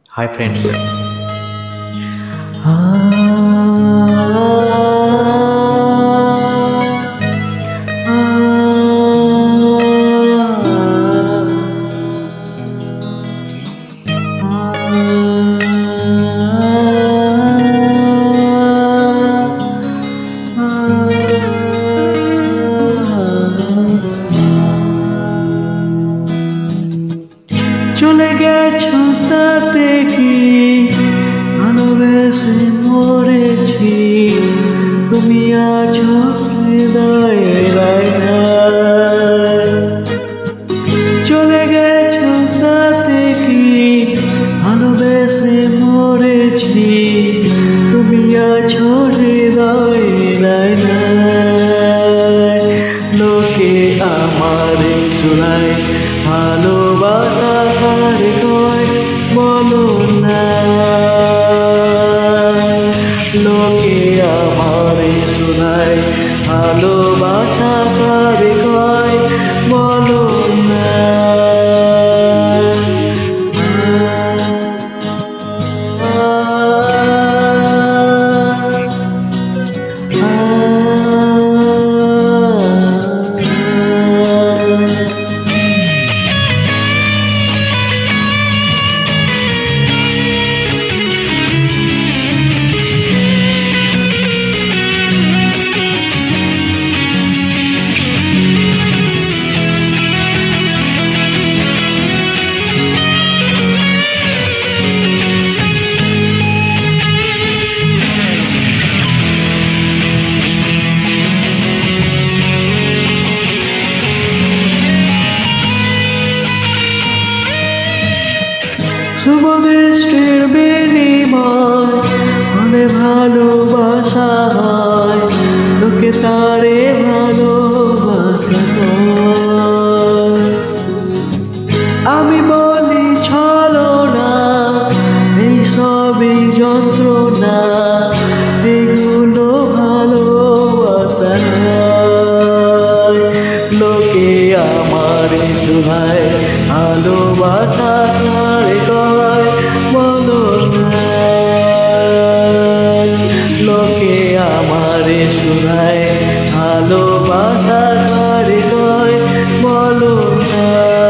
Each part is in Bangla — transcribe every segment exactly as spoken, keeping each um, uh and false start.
Hi friends. চলে গেছো তাতে কি ভালোবেসে মরেছি, তুমি আছো হৃদয়ে রায়নায়। চলে গেছো তাতে কি ভালোবেসে মরেছি, তুমি আছো হৃদয়ে রায়নায়। লোকে আমারে শোনায় ভালোবাসা কার কয় বলো না, লোকে আমারে শোনায় ভালোবাসা কার কয় বলো না। শুভ দৃষ্টির বিনিময় মনে ভালোবাসা হয়, লোকে তারে ভালোবাসা কয়। আমি বলি ছলনা, এই সবই যন্ত্রণা, এগুলো ভালোবাসা নয়। লোকে আমারে শোনায় ভালোবাসা কার কয় বলো না, লোকে আমারে শোনায় ভালোবাসা কার কয় বলো না।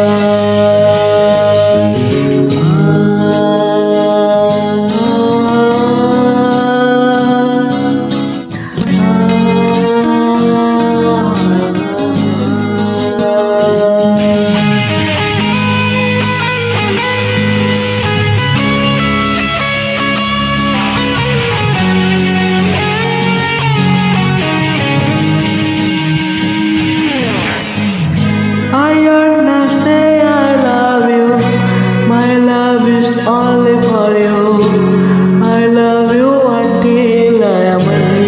I wanna say I love you, my love is only for you. I love you until I am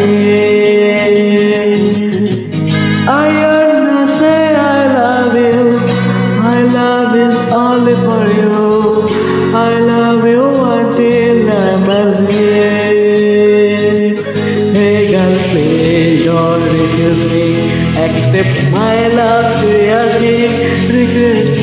dead. I wanna say I love you, my love is only for you. I love you until I am dead. Hey girl, please don't refuse me, accept my love seriously, request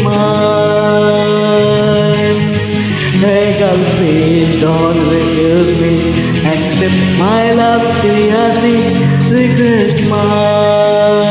mine. Hey girl, please don't refuse me, accept my love seriously, request mine.